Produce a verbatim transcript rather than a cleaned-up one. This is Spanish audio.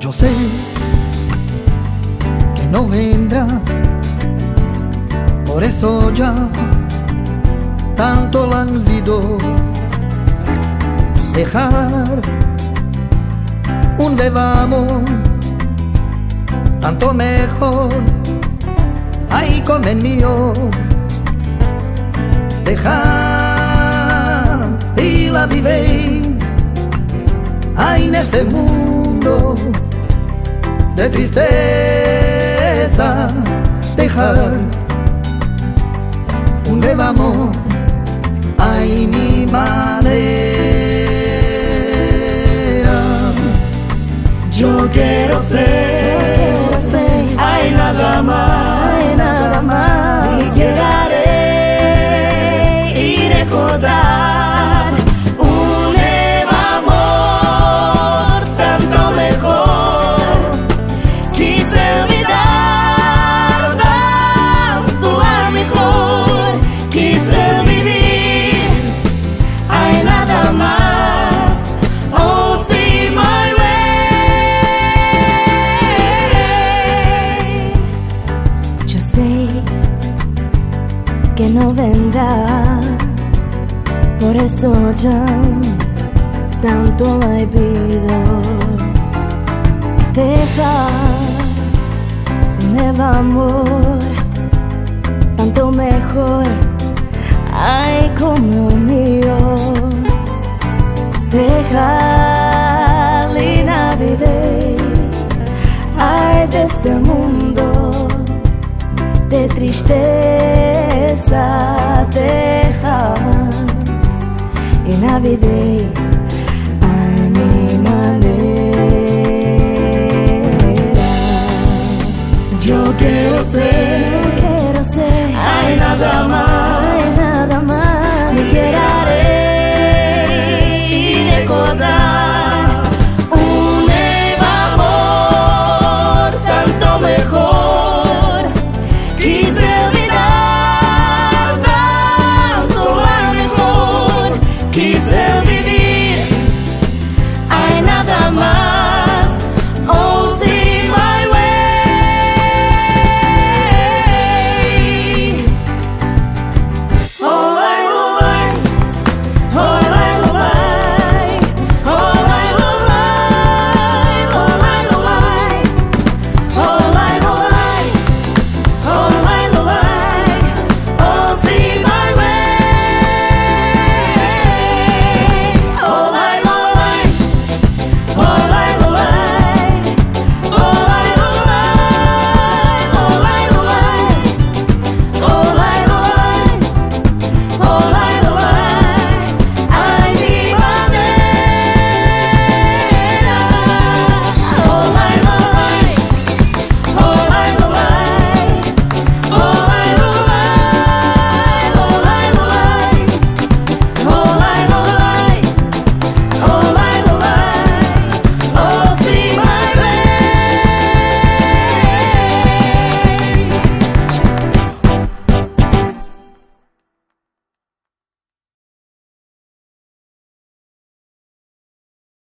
Yo sé que no vendrás, por eso ya tanto lo olvido. Dejar un bebamos tanto mejor, ahí como el mío. Dejar y la vive ahí en ese mundo de tristeza. Dejar un bebamos ahí mi manera. Yo quiero ser, hay nada más, hay nada más. Y llegaré y recordar un nuevo amor tanto mejor. Quise olvidar tanto a mejor. Quise vivir, hay nada más. Que no vendrá, por eso ya tanto he vivido. Dejar un nuevo amor tanto mejor, ay como el mío. Dejar la vida, ay de este mundo de tristeza. Dejar y na vida a mi manera. Yo quiero ser, quiero ser, hay nada más.